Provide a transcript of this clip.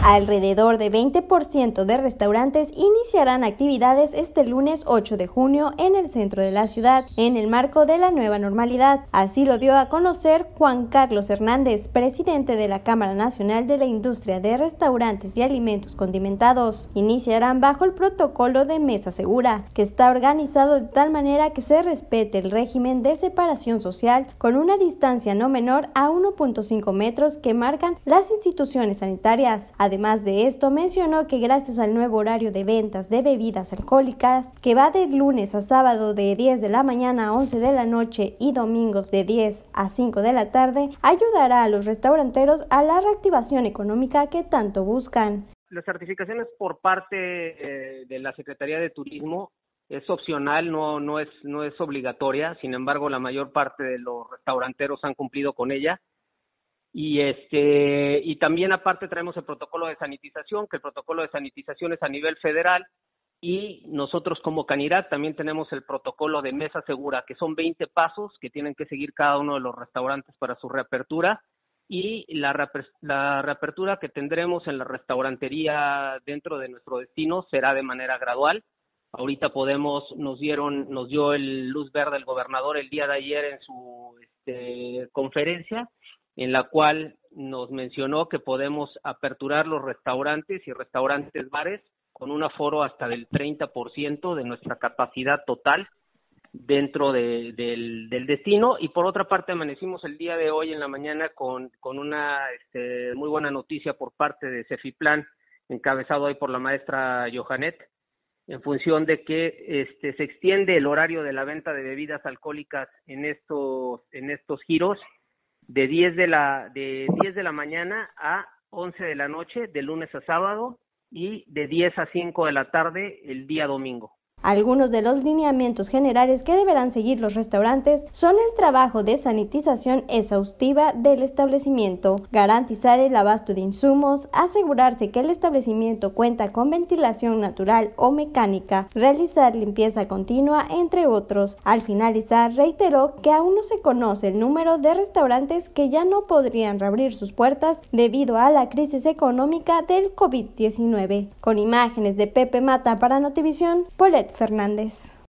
Alrededor de 20% de restaurantes iniciarán actividades este lunes 8 de junio en el centro de la ciudad, en el marco de la nueva normalidad. Así lo dio a conocer Juan Carlos Hernández, presidente de la Cámara Nacional de la Industria de Restaurantes y Alimentos Condimentados. Iniciarán bajo el protocolo de mesa segura, que está organizado de tal manera que se respete el régimen de separación social con una distancia no menor a 1.5 metros que marcan las instituciones sanitarias. Además de esto, mencionó que gracias al nuevo horario de ventas de bebidas alcohólicas, que va de lunes a sábado de 10 de la mañana a 11 de la noche y domingos de 10 a 5 de la tarde, ayudará a los restauranteros a la reactivación económica que tanto buscan. Las certificaciones por parte de la Secretaría de Turismo es opcional, no es obligatoria. Sin embargo, la mayor parte de los restauranteros han cumplido con ella. Y también aparte traemos el protocolo de sanitización, que el protocolo de sanitización es a nivel federal, y nosotros como Canirac también tenemos el protocolo de mesa segura, que son 20 pasos que tienen que seguir cada uno de los restaurantes para su reapertura, y la reapertura que tendremos en la restaurantería dentro de nuestro destino será de manera gradual. Ahorita nos dio el luz verde el gobernador el día de ayer en su conferencia, en la cual nos mencionó que podemos aperturar los restaurantes y restaurantes bares con un aforo hasta del 30% de nuestra capacidad total dentro del destino. Y por otra parte, amanecimos el día de hoy en la mañana con una muy buena noticia por parte de Cefiplan, encabezado hoy por la maestra Johanet, en función de que se extiende el horario de la venta de bebidas alcohólicas en estos giros de 10 de la mañana a 11 de la noche, de lunes a sábado, y de 10 a 5 de la tarde el día domingo. Algunos de los lineamientos generales que deberán seguir los restaurantes son el trabajo de sanitización exhaustiva del establecimiento, garantizar el abasto de insumos, asegurarse que el establecimiento cuenta con ventilación natural o mecánica, realizar limpieza continua, entre otros. Al finalizar, reiteró que aún no se conoce el número de restaurantes que ya no podrían reabrir sus puertas debido a la crisis económica del COVID-19. Con imágenes de Pepe Mata para Notivisión, Paulette Fernández.